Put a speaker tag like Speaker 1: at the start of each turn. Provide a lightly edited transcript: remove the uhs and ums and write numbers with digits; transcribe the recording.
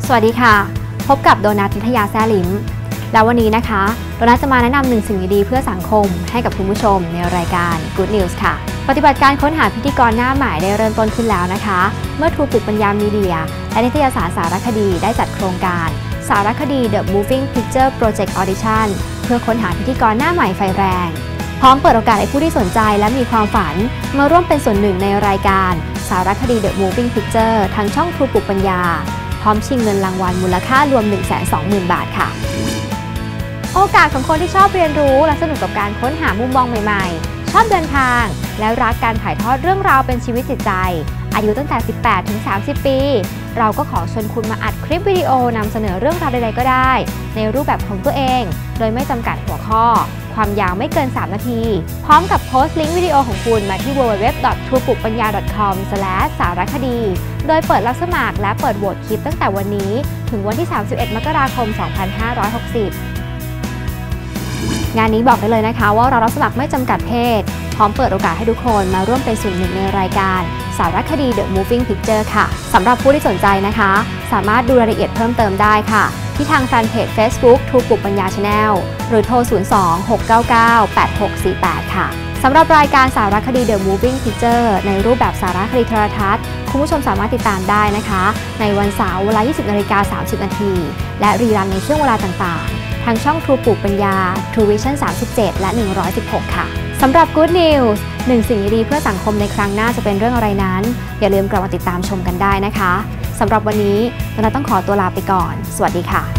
Speaker 1: สวัสดีค่ะพบกับโดนัท นิทยาแซ่ลิ้มแล้ววันนี้นะคะโดนัทจะมาแนะนำหนึ่งสิ่งดีๆเพื่อสังคมให้กับคุณผู้ชมในรายการ Good News ค่ะปฏิบัติการค้นหาพิธีกรหน้าใหม่ได้เริ่มต้นขึ้นแล้วนะคะเมื่อทรูปลุกปัญญามีเดียและนิตยสารสารคดีได้จัดโครงการสารคดี The Moving Picture Project Audition เพื่อค้นหาพิธีกรหน้าใหม่ไฟแรงพร้อมเปิดโอกาสให้ผู้ที่สนใจและมีความฝันมาร่วมเป็นส่วนหนึ่งในรายการสารคดี The Moving Picture ทางช่องทรูปลุกปัญญาพร้อมชิงเงินรางวัลมูลค่ารวม 120,000 บาทค่ะโอกาสของคนที่ชอบเรียนรู้และสนุกกับการค้นหามุมมองใหม่ๆชอบเดินทางและรักการถ่ายทอดเรื่องราวเป็นชีวิตจิตใจอายุตั้งแต่ 18 ถึง 30 ปีเราก็ขอเชิญคุณมาอัดคลิปวิดีโอนำเสนอเรื่องราวใดๆก็ได้ในรูปแบบของตัวเองโดยไม่จำกัดหัวข้อความยาวไม่เกิน 3 นาทีพร้อมกับโพสต์ลิงก์วิดีโอของคุณมาที่ www.truepukpanya.com/ สารคดีโดยเปิดรับสมัครและเปิดโหวตคลิปตั้งแต่วันนี้ถึงวันที่ 31 มกราคม 2560 งานนี้บอกได้เลยนะคะว่าเรารับสมัครไม่จำกัดเพศพร้อมเปิดโอกาสให้ทุกคนมาร่วมเป็นส่วนหนึ่งในรายการสารคดี The Moving Picture ค่ะสำหรับผู้ที่สนใจนะคะสามารถดูรายละเอียดเพิ่มเติมได้ค่ะที่ทางแฟนเพจ Facebook ทรูปลุกปัญญา Channel หรือโทร 02-699-8648 ค่ะสำหรับรายการสารคดี The Moving Picture ในรูปแบบสารคดีโทรทัศน์คุณผู้ชมสามารถติดตามได้นะคะในวันเสาร์เวลา 20:30 น. และรีรันในช่วงเวลาต่างๆทางช่องทรูปลุกปัญญา True Vision 37 และ 116 ค่ะสำหรับ Good News หนึ่งสิ่งดีๆเพื่อสังคมในครั้งหน้าจะเป็นเรื่องอะไรนั้นอย่าลืมกลับมาติดตามชมกันได้นะคะสำหรับวันนี้เราต้องขอตัวลาไปก่อนสวัสดีค่ะ